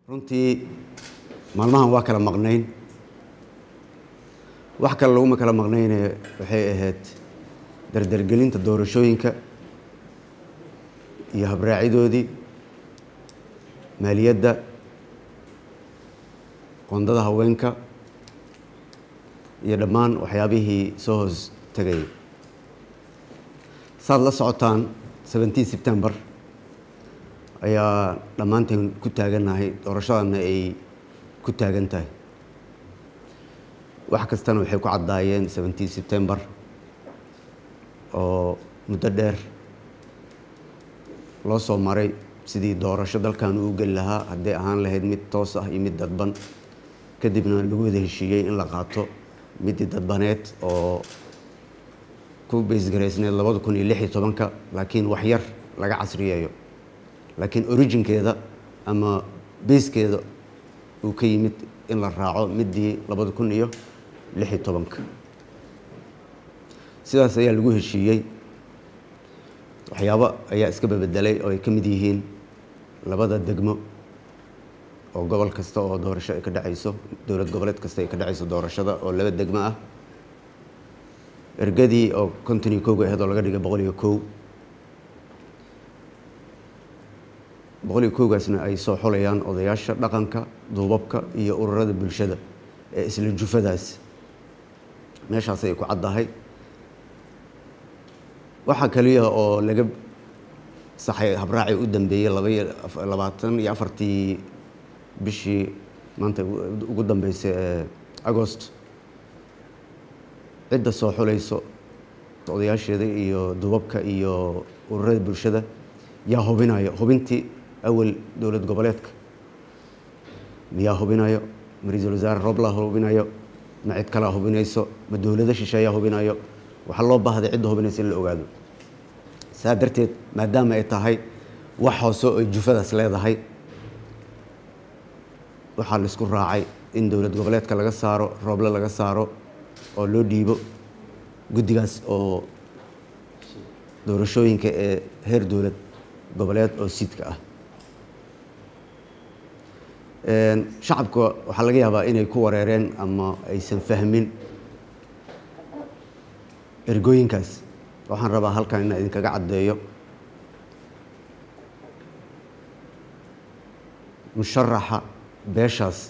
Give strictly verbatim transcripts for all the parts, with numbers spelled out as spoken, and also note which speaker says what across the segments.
Speaker 1: runtii maalmahan waa kala maqnayn wax kale laguma kala maqnaynee waxay ahayd dardargelinta doorashooyinka iyo habraacidoodii maaliyadda qondada haweenka iyo dhammaan waxyaabihii soo hoos tagayay saad la socotaan seventeen September ayaa dhammaanteen ku taaganahay doorashadana ay ku taagan tahay wax kastana waxay ku caddaayeen seventeen September oo muddo dheer loo soo maray sidii doorasho dalkan uu gali lahaa hadday ahaan lahayd mid toos ah iyo mid dadban kadibna lagu wada heshiiyey in la qaato midii dadbaneed oo ku beesgareysneed labada kun iyo lix iyo tobanka laakiin wax yar laga casriyeeyo laakiin originkeeda ama beeskeeda uu ka yimid in la raaco midii labada kun iyo lix iyo tobanka sidaas ayaa lagu heshiiyey waxyaabo ayaa iska bebedelay oo ay ka mid yihiin labada degmo oo gobol kasta oo doorasho ay ka dhacayso dowlad goboleed kasta ay ka dhacayso doorashada oo laba degmo ah ergadii oo konton iyo kow ahayd oo laga dhigay boqol iyo kow boqol iyo kowgaasna ay soo xulayaan odayaasha dhaqanka duubabka iyo ururada bulshada ee isla jufadaas meeshaas ay ku caddahay waxaa kaliya oo laga saxay habraaci u dambeeyey labaatan iyo afartii bishii maanta ugu dambeysay ee agost cidda soo xulayso odayaasheeda iyo duubabka iyo ururada bulshada yaa hubinayo hubintii awal dowlad goboleedka miyaa hubinayo ma ra-iisul wasaare roobla hubinayo ma cid kalaa hubinayso ma dowlado shisheeyaa hubinayo waxaa loo baahday cidda hubinaysa in la ogaado saa darteed maadaama ay tahay wax hoose oo jufadaas leedahay waxaa la isku raacay in dowlad goboleedka laga saaro rooble laga saaro oo loo dhiibo guddigaas oo doorashooyinka ee heer dowlad goboleed oo siidka ah shacabka waxaa laga yaabaa inay ku wareereen ama aysan fahmin ergooyinkaas waxaan rabaa halkan inaan idinkaga caddeeyo musharaxa beeshaas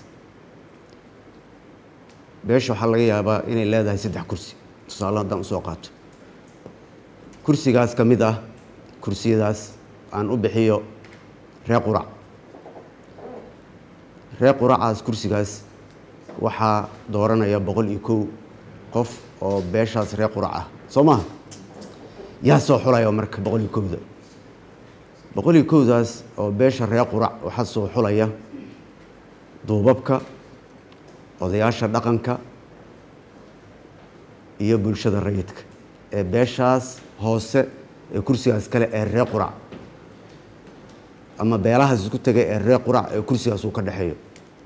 Speaker 1: beesha waxaa laga yaabaa inay leedahay saddex kursi tusaale haddaan usoo qaato kursigaas ka mid ah kursiyadaas aan u bixiyo ree qurac ree quracaas kursigaas waxaa dooranaya boqol iyo kow qof oo beeshaas ree qurac ah soo maha yaa soo xulaya marka boqol iyo kowda boqol iyo kowdaas oo beesha ree qurac waxaa soo xulaya duubabka odayaasha dhaqanka iyo bulshada rayidka ee beeshaas hoose ee kursigaas kale ee ree qurac ama beelahaas isku tegay ee ree qurac ee kursigaas uu ka dhexeeyo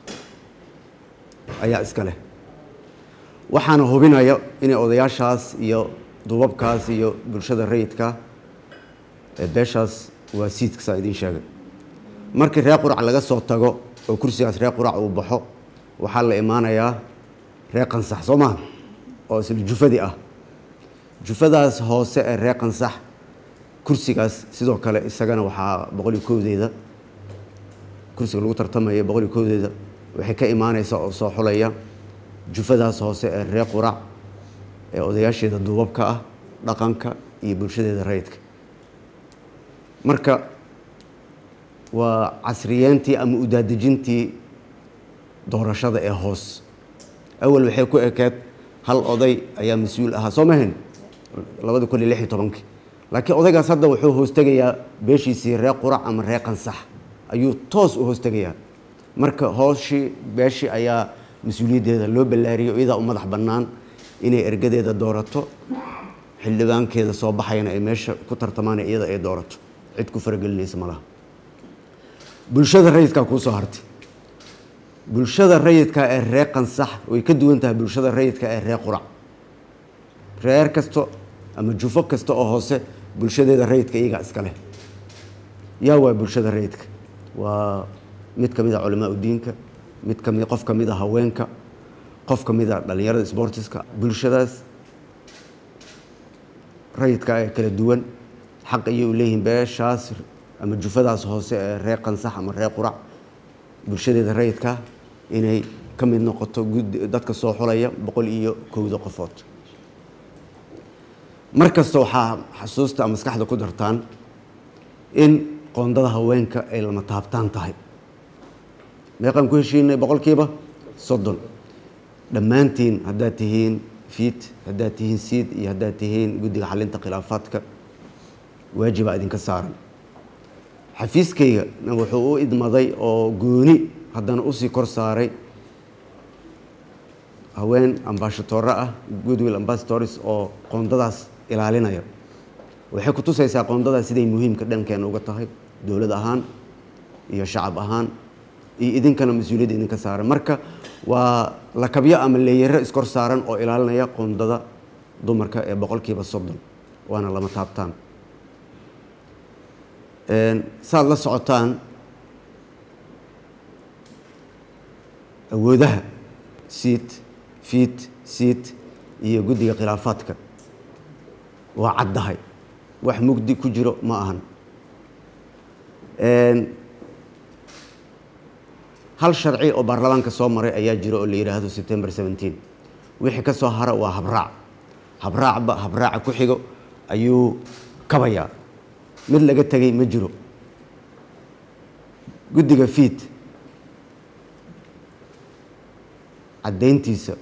Speaker 1: ayaa iska leh waxaana hubinaya inay odayaashaas iyo duubabkaas iyo bulshada rayidka ee beeshaas waa siidka saa idiin sheegay markii ree qurac laga soo tago oo kursigaas ree qurac uu baxo waxaa la imaanayaa ree qansax soo maha oo isla jufadii ah jufadaas hoose ee ree qansax kursigaas sidoo kale isagana waxaa boqol iyo kowdeeda kursiga lagu tartamaya boqol iyo kowdeeda waxay ka imaanaysaa oo soo xulaya jufadaas hoose ee ree qurac ee odayaasheeda duubabka ah dhaqanka iyo bulshadeeda rayidka marka waa casriyeyntii ama udaadejintii doorashada ee hoos awal waxay ku ekeed hal oday ayaa mas-uul ahaa soo mahayn labada kun iyo lix iyo tobankii laakiin odaygaas hadda wuxuu hoostegayaa beeshiisii ree qurac ama ree qansax ayuu toos u hoostegayaa marka hooshii beeshii ayaa mas-uuliyaddeeda loo ballaariyay iyadaa u madax bannaan inay ergadeeda doorato xildhibaankeeda soo baxayana ay meesha ku tartamaan iyada ay doorato cid ku faragelinaysa ma laha bulshada rayidkaa kuu soo hartay bulshada rayidka ee ree qansax way ka duwan tahay bulshada rayidka ee ree qurac reer kasto ama jufo kasta oo hoose bulshadeeda rayidka iyagaa iska leh yaa waa bulshada rayidka waa mid ka mid ah culamaa udiinka mid ka mid qof ka mid ah haweenka qof ka mid ah dhalinyarada sportiska bulshadaas rayidka ee kala duwan xaq ayay u leeyihiin beeshaas ama jufadaas hoose ee reer qansax ama reer qurac bulshadeeda rayidka inay ka mid noqoto dadka soo xulaya boqol iyo kowda qofood markasta waxaa xasuusta ama maskaxda ku dartaan in qoondada haweenka ay lama taabtaan tahay meeqaan ku heshiinay boqolkiiba soddon dhammaantiin haddaad tihiin fiit haddaad tihiin siid iyo haddaad tihiin guddiga xalinta khilaafaadka waajibaa idinka saaran xafiiskayga wuxuu u idmaday oo gooni haddana usii kor saaray haween ambashadooro ah goodwill ambassadors oo qoondadaas ilaalinaya waxay ku tusaysaa qoondadaas siday muhiimka dhankeena uga tahay dowlad ahaan iyo shacab ahaan iyo idinkana mas-uuliyadda idinka saaran marka waa lakabyo ama leeyaro iskor saaran oo ilaalinaya qoondada dumarka ee boqolkiiba soddon waana lama taabtaan saad la socotaan awoodaha siid fiit siid iyo guddiga khilaafaadka waa caddahay wax mugdi ku jiro ma ahan hal sharci oo baarlamaanka soo maray ayaa jira oo la yidhaahdo September seventeen wixii ka soo hara waa habraac habraacba habraaca ku xigo ayuu kabayaa mid laga tagay ma jiro guddiga fiit caddayntiisa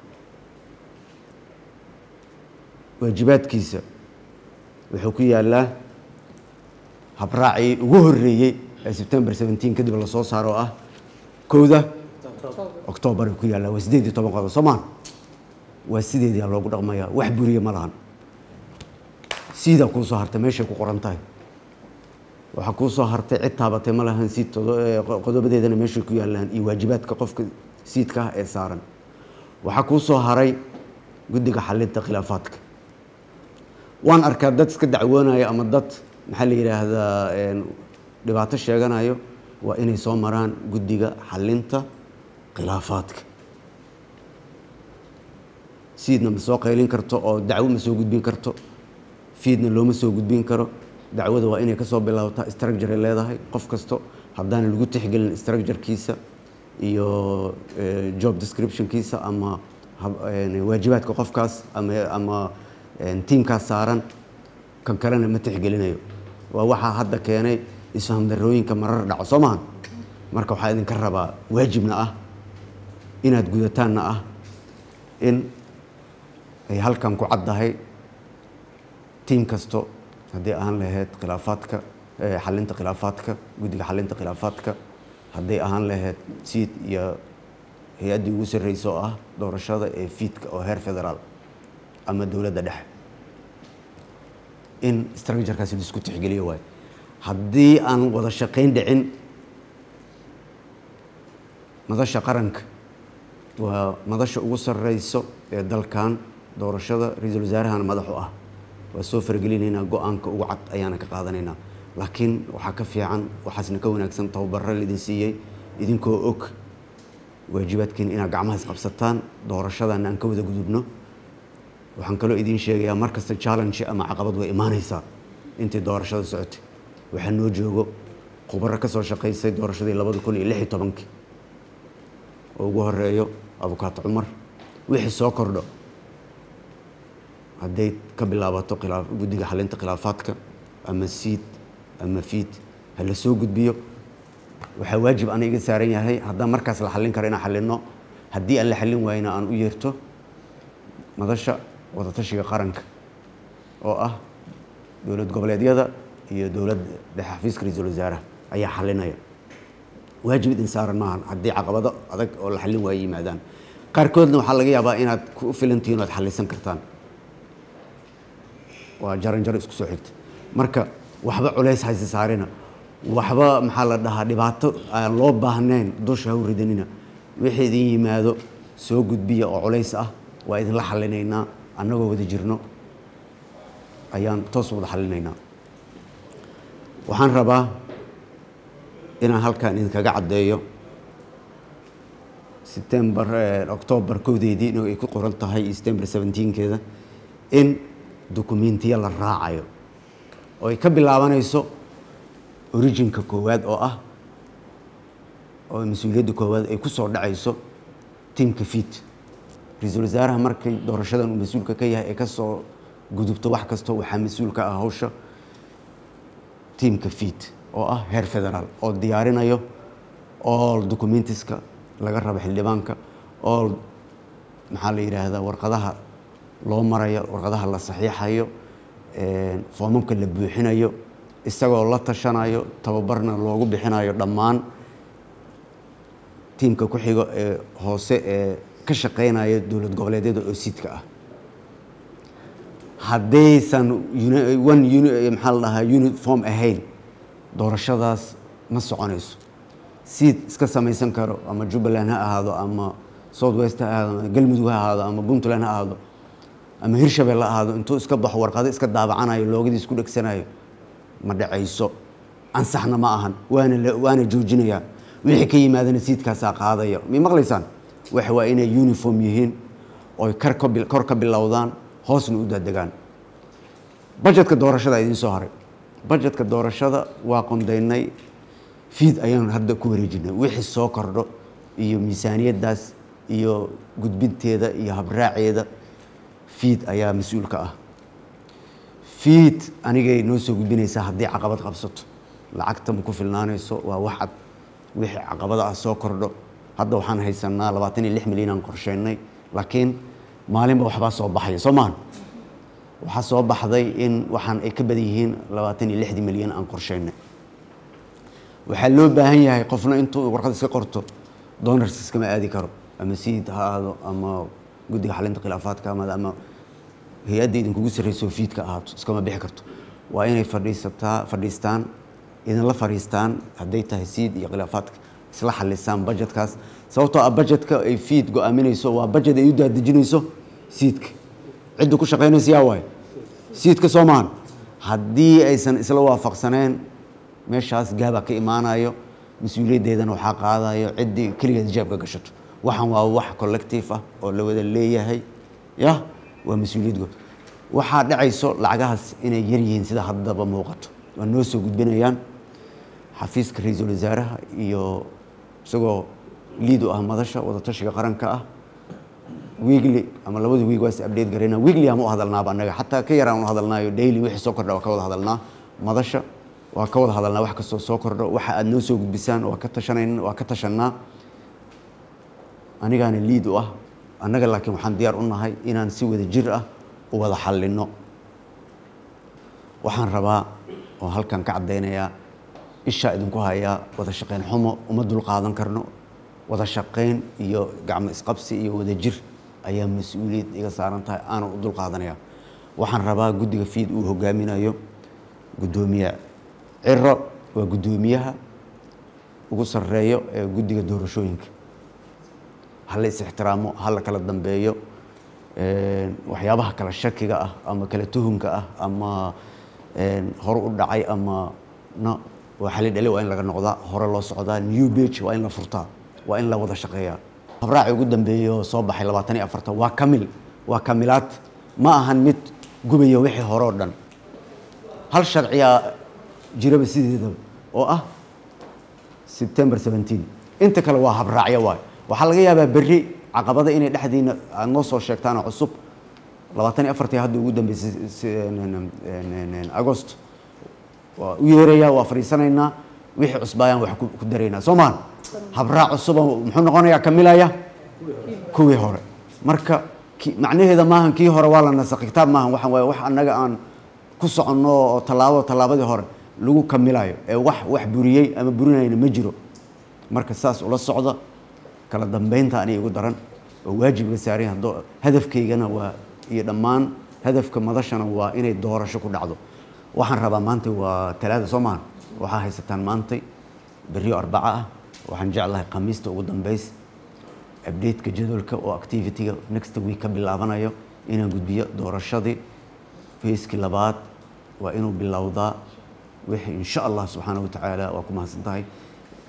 Speaker 1: waajibaadkiisa wuxuu ku yaalaa habraacii ugu horreeyey ee September seventeen kadib la soo saaro ah kowda October ku yaala waa sideed iyo toban qodob Soomaan waa sideedii loogu dhaqmayaa wax buriye ma lahan sida ku soo hartay meesha ku qoran tahay waxa ku soo hartay cid taabatay ma lahan siid qodobadeedana meesha ku yaalaan iyo waajibaadka qofka siidka ee saaran waxa ku soo haray guddiga xalinta khilaafaadka waan arkaa dad iska dacwoonaya ama dad maxaa la yiraahdaa dhibaato sheeganayo waa inay soo maraan guddiga xalinta khilaafaadka siidna ma soo qaylin karto oo dacwo ma soo gudbin karto fiidna looma soo gudbin karo dacwada waa inay ka soo bilaabataa structure leedahay qof kasto haddaan lagu tixgelin structure-kiisa iyo job description-kiisa ama waajibaadka qofkaas ama ama tiimkaas saaran kan kalena ma tixgelinayo waa waxaa hadda keenay isfaham darrooyinka marar dhaco soo maahan marka waxaa idinka rabaa waajibna ah inaad gudataanna ah in ay halkan ku caddahay tiim kasto haddii ahaan lahayd khilaafaadka xalinta khilaafaadka guddiga xalinta khilaafaadka hadday ahaan lahayd siid iyo hay-addii ugu sarreysa oo ah doorashada ee fiidka oo heer federaal ama dowladda dhexe in structure-kaasi la isku tixgeliyo waayo haddii aan wada shaqayn dhicin madasha qaranka waa madasha ugu sarreyso ee dalkan doorashada ra-iisul wasaarahana madax u ah waa soo fargelinaynaa go-aanka ugu cad ayaana ka qaadanaynaa laakiin waxaa ka fiican waxaasna ka wanaagsan tababarro laidin siiyey idinkoo og waajibaadkiina inaad gacmahaas qabsataan doorashadana aan ka wada gudubno waxaan kaloo idiin sheegayaa mar kasta challenge ama caqabad way imaanaysaa intii doorashada socotay waxaa noo joogo khubaro ka soo shaqaysay doorashadii labada kun iyo lix iyo tobankii oo ugu horeeyo abukaato cumar wixii soo kordho hadday ka bilaabato khilaaf guddiga xalinta khilaafaadka ama siid ama fiid ha la soo gudbiyo waxaa waajib ana iga saaran yahay haddaan markaas la xallin karo inaan xallinno haddii aan la xallin waayna aan u yeerto madasha wadatashiga qaranka oo ah dowlad goboleedyada iyo dowladda dhexe xafiiska ra-iisul wasaaraha ayaa xallinaya waajib idin saaran maahan haddii caqabado adag oo la xallin waayo yimaadaan qaarkoodna waxaa laga yaabaa inaad ku filantihiin oo aad xallisan kartaan waa jaran jaro isku soo xigta marka waxba culays hayse saarina waxba maxaa la dhahaa dhibaato aan loo baahnayn dusha ha u ridanina wixii idin yimaado soo gudbiya oo culays ah waa idinla xallinaynaa annagoo wada jirno ayaan toos wada xallinaynaa waxaan rabaa inaan halkan idinkaga caddeeyo September October kowdeedii inuu ay ku qoran tahay September seventeenkeeda in dokumentiya la raacayo oo ay ka bilaabanayso originka koowaad oo ah oo mas'uuliyadda koowaad ay ku soo dhacayso teamka FID ra'iisul wasaaraha markay doorashadan uu mas'uulka ka yahay ee ka soo gudubto wax kasta waxa mas'uul ka ah hawsha teamka FID oo ah heer federaal oo diyaarinayo all documentiska laga rabo xildhibaanka all maxaa la yiraahdaa warqadaha loo marayo warqadaha la saxiixayo ee foomamka la buuxinayo isagoo la tashanayo tababarna loogu bixinayo dhammaan teamka ku xigo ee hoose ee ka shaqeynaya dawlad goboleedyada oo sidka ah haddaysan one unit maxaa la dhahaa uniform ahayn doorashadaas ma soconayso sid iska samaysan karo ama Jubbaland ha ahaado ama South West ha ahaado ama Galmudug ha ahaado ama Puntland ha ahaado ama Hirshabelle ha ahaado intuu iska baxo warqado iska daabacanayo loogadiis ku dhagsanayo ma dhacayso ansaxna ma ahan waana waana joojinaya wixii ka yimaadana sidkaas qaadaya mi maqlaysaan waxa waa inay uniform yihiin oo kar ka bil kor ka bilowdaan hoosna u dadegaan budgetka doorashada idin soo haray budgetka doorashada waa qondaynay FID ayaan hadda ku wareejinay wixii soo kordho iyo miisaaniyadaas iyo gudbinteeda iyo habraaceeda FID ayaa mas'uul ka ah FID anigay noo soo gudbinaysaa haddii caqabad qabsato lacagta ma ku filnaanayso waa wax cad wixii caqabada ah soo kordho hadda waxaan haysanaa labaatan iyo lix milyan aan qorsheynay laakiin maalinba waxba soo baxay Soomaan waxa soo baxday in waxaan ay ka badan yihiin labaatan iyo lix milyan aan qorsheynay waxa loo baahan yahay qofna intuu warqad iska qorto donors iskama aadi karo ama siid ha aado ama guddiga xalinta khilaafaadka ama ama hay'adda idinku sareyso FID-ka ahaato iskama bixi karto waa inay fadhiisataa fadhiistaan idin la fariistaan hadday tahay siid iyo khilaafaadka isla xalisaan budgetkaas sababtoo ah budgetka ay FID go'aaminayso waa budget ay u daadejinayso siidka cid ku shaqeynaysa yaa way siidka Soomaan haddii aysan isla waafaqsaneen meeshaas gaaba ka imaanayo mas'uuliyadeedana waxa qaadayo cidii kaliya jaabka gashato waxan waa wax collective ah oo la wada leeyahay ya waa mas'uuliyad guud waxa dhacayso lacagahaas inay yar yihiin sida haddaba muuqato waa noo soo gudbinayaan xafiiska ra'iisul wasaaraha iyo isagoo liido ah madasha wada tashiga qaranka ah weekly ama labada week waa is update gareena weekly ama u hadalnaa anaga hatta ka yaraan u hadalnaayo daily wixii soo kordha waa ka wada hadalnaa madasha waa ka wada hadalnaa wax kasta soo kordho waxa aad noo soo gudbisaan waa ka tashanayna waa ka tashanaa anigaana liid u ah annaga laakiin waxaan diyaar u nahay inaan si wada jir ah u wada xallino waxaan rabaa oo halkan ka cadeynaya isha idinku haya wada shaqeyn xumo uma dul qaadan karno wada shaqeyn iyo gacmo isqabsi iyo wada jir ayaa mas'uuliyad iga saaran tahay aan u dul qaadanaya waxaan rabaa guddiga FID uu hogaaminayo gudoomiye Ciro waa gudoomiyaha ugu sareeyo ee guddiga doorashooyinka hal is ixtiraamo hal kala dambeeyo ee waxyaabaha kala shakiga ah ama kala tuhunka ah ama een hor u dhacay ama no waxa la dhalay waa in laga noqdaa hore loo socdaa new page waa in la furtaa waa in la wada shaqeeyaa habraaci ugu dambeeyo soo baxay labaatan iyo afar waa kamil waa kamilaad ma ahan mid gubayo wixii hore oo dhan hal sharciya jiraba sideedaba oo ah September seventeen inta kale waa habraacyo waay waxa laga yaabaa berri caqabada inay dhaxdiina aad noo soo sheegtaan cusub labaatan iyo afar hadda ugu dambeysay August waa u yeeraya waa fariisanaynaa wixii cusbayaan wax ku dareynaa Soomaan habraac cusub muxuu noqonayaa kamilaya kuwii hore marka macnaheedu maahan kii hore waa la nasakh kitaab maahan waxan waa wax annaga aan ku socono talaabo talaabadii hore lagu kamilayo ee wax wax buriyay ama burinayna ma jiro marka saas ula socda kala dambeynta ani ugu daran oo waajib saaray hado hadafkeygana waa iyo dhamaan hadafka madashana waa inay doorasho ku dhacdo waxaan rabaa maanta waa talaada Soomaan waxa haysataan maanta bariyo arbaca ah waxaan jeclahay khamiista ugu dambeys update ka jadwalka oo activity-ga next week ka bilaabanayo inaan gudbiyo doorashadii phase labaad waa inuu bilowdaa wixii insha Allah subhanahu wa ta'ala waa ku mahadsantahay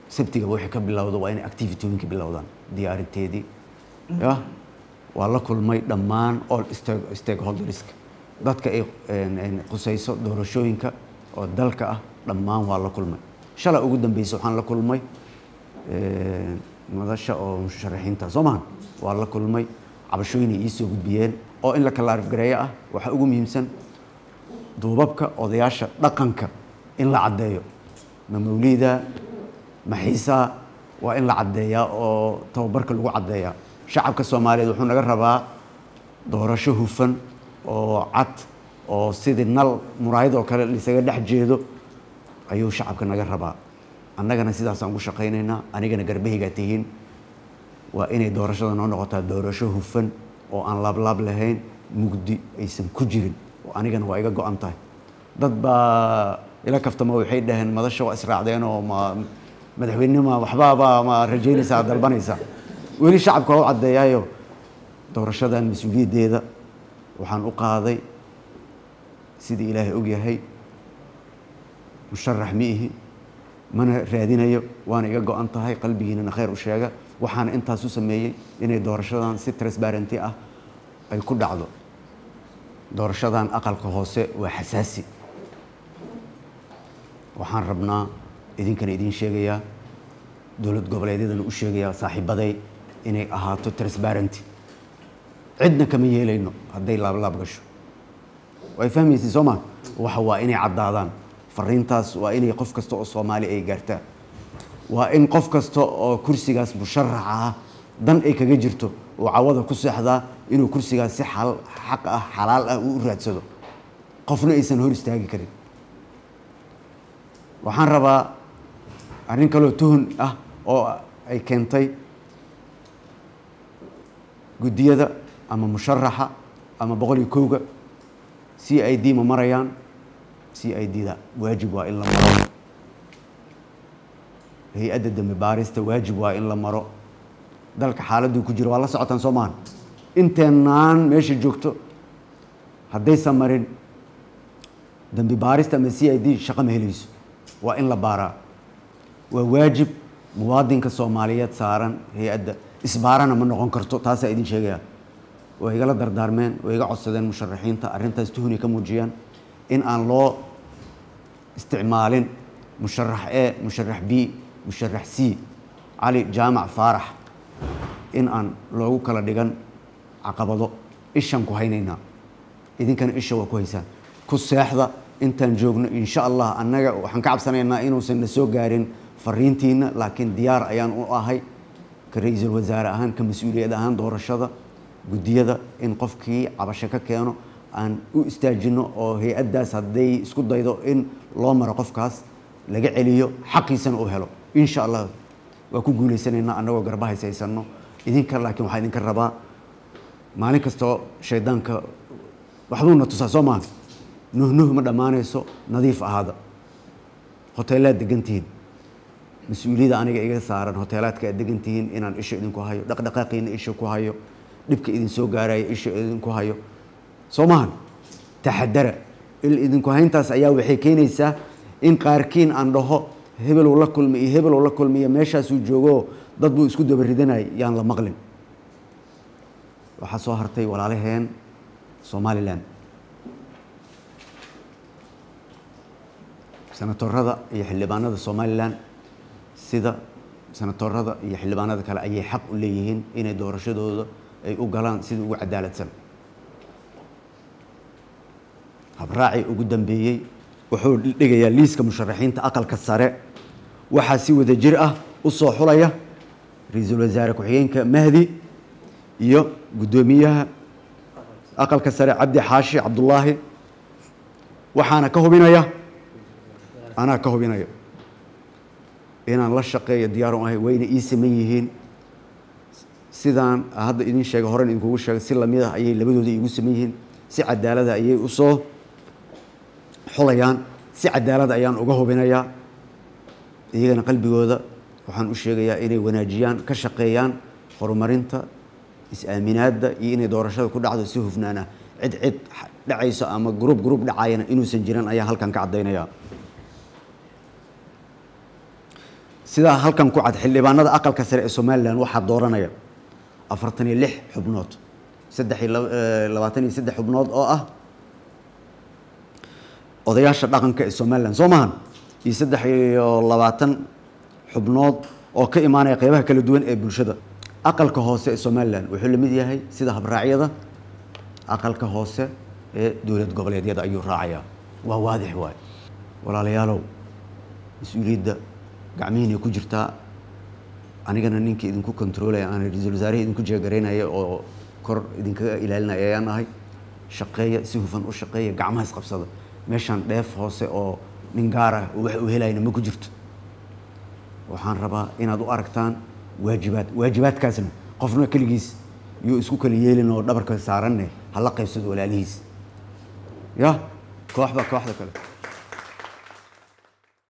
Speaker 1: sabtiga wixii ka bilowdo waa inay activity-ooyinka bilowdaan diyaarinteedii ya waa la kulmay dhammaan all stakeholderska dadka ay qusayso doorashooyinka oo dalka ah dhammaan waa la kulmay shalay ugu dambeysay waxaan la kulmay madasha oo musharaxiinta Soomaaliya waa la kulmay cabashooyin ay soo gudbiyeen oo in la kala arfgareeyo ah waxa ugu muhiimsan duubabka odayaasha dhaqanka in la cadeeyo mamawliida maxiisa waa in la cadeeyaa oo tababarka lagu cadeeyaa shacabka Soomaaliyeed wuxuu naga rabaa doorasho hufan oo cad oo sidii nal muraayad oo kale isaga dhex jeedo ayuu shacabka naga rabaa annagana sidaas aan ugu shaqeynaynaa anigana garbahayga tihiin waa inay doorashada noo noqotaa doorasho hufan oo aan laab-laab lahayn mugdi aysan ku jirin oo anigana waa iga go'an tahay dad baa ila kaftama waxay dhaheen madasha waa israacdeen oo ma madaxweynenima waxbaaba ma rajaynaysaa dalbanaysaa weli shacabka waa u caddeeyaayo doorashadan mas-uuliyaddeeda waxaan u qaaday sidii ilaahay og yahay musharax miihi mana raadinayo waana iga go'an tahay qalbigiinana khayr u sheega waxaana intaas u sameeyey inay doorashadan si transparency ah ay ku dhacdo doorashadan aqalka hoose waa xasaasi waxaan rabnaa idinkana idin sheegayaa dowlad goboleedyadana u sheegayaa saaxiibaday inay ahaato transparency cidna kama yeelayno hadday laab-laab gasho way fahmaysiin Soomaal waxa waa inay caddaadaan fariintaas waa inay qof kasta oo Soomaali ay gaartaa waa in qof kasta oo kursigaas musharax ah dan ay kaga jirto oo cawada ku seexdaa inuu kursigaas si xal xaq ah xalaal ah u raadsado qofna aysan hor istaagi karin waxaan rabaa arrin kale tuhun ah oo ay keentay gudiyada ama musharaxa ama boqol iyo kowga C I D ma marayaan C I D da waajib waa in la maro hay-adda dambi baarista waajib waa in la maro dalka xaaladdu ku jiro waa la socotaan Soomaal inteenaan meesha joogto haddaysan marin dambi baarista ama C I D shaqo ma helayso waa in la baaraa waa waajib muwaadinka Soomaaliyeed saaran hay-adda isbaarana ma noqon karto taasaa idin sheegaya way igala dardaarmeen way iga codsadeen musharaxiinta arrintaas tuhni ka muujiyaan in aan loo isticmaalin musharax A musharax B musharax C cali jaamac faarax in aan loogu kala dhigan caqabado ishan ku haynaynaa idinkana isha waa ku haysaan ku seexda intaan joogno insha Allah annaga waxaan ka cabsanaynaa inuusan soo gaarin fariintiina laakiin diyaar ayaan u ahay ka ra'iisul wasaare ahaan ka mas'uuliyad ahaan doorashada gudiyada in qofkii cabasho ka keeno aan u istaajino oo hay-addaas hadday isku daydo in loo maro qofkaas laga celiyo xaqiisana uu helo insha Allah waa ku guuleysanaynaa annagoo garbaha haysaysanno idinka laakiin waxaa idinka rabaa maalin kastoo shaydaanka waxbuuna tusaa Soomaali nuhnuh ma dhammaanayso nadiif ahaada hoteelaad degantihiin mas-uuliyadda aniga iga saaran hoteelaadka aad degantihiin inaan isha idinku hayo dhaqdhaqaaqiina isha ku hayo dhibka idin soo gaaraya isha idinku hayo Soomaali taxadara il idinku hayntaas ayaa waxay keenaysaa in qaarkiin aan dhaho hebel uu la kulmay iyo hebel uu la kulmay meeshaas uu joogo dad buu isku daba ridanay yaan la maqlin waxa soo hartay walaalaheen Somaliland senatorada iyo xildhibaanada Somaliland sida senatorada iyo xildhibaanada kale ayay xaq u leeyihiin inay doorashadooda ay u galaan sidii ugu cadaaladsan habraaci ugu dambeeyay wuxuu dhigayaa liiska musharaxiinta aqalka sare waxa si wada jir ah u soo xulaya ra'iisul wasaare ku-xigeenka Mahdi iyo gudoomiyaha aqalka sare Cabdi Xaashi Cabdullaahi waxaana ka hubinaya ana ka hubinaya inaan la shaqeeyo diyaar u ahay wayna ii sameeyeen yihiin sidaan hadda idin sheegay hore idin kugu sheegay si lamid ah ayay labadooda igu sameeyeen si cadaalad ah ayay u soo xulayaan si cadaalad ayaan uga hubinayaa iyagana qalbigooda waxaan u sheegayaa inay wanaajiyaan ka shaqeeyaan horumarinta is-aaminaadda iyo inay doorashada ku dhacdo si hufnaan ah cid cid dhacayso ama group group dhacayna inuusan jirin ayaa halkan ka cadeynaya sidaa halkan ku cad xildhibaanada aqalka sare ee Soomaaliland waxaa dooranaya afartan iyo lix xubnood saddex iyo labaatan iyo saddex xubnood oo ah odayaasha dhaqanka ee Soomaaliland Soomahan iyo saddex iyo labaatan xubnood oo ka imaanaya qaybaha kala duwan ee bulshada aqalka hoose ee Soomaaliland wuxuu la mid yahay sida habraacyada aqalka hoose ee dowlad goboleedyada ayuu raacayaa waa waadix waay walaalayaalow mas'uuliyadda gacmihiina ku jirtaa anigana ninka idinku controlaya aan ra'iisul wasaaraha idinku jeegareynaya oo kor idinkaga ilaalinaya ayaan ahay shaqeeya si hufan u shaqeeya gacmaha is qabsada meeshan dheef hoose oo nin gaar ah oo wax uu helayna ma ku jirto waxaan rabaa inaad u aragtaan waajibaad waajibaadkaasna qofna kaligiis iyo isku kala yeelin oo dhabarka saaranne hala qaybsado walaalihiis ya kooxba kooxda kale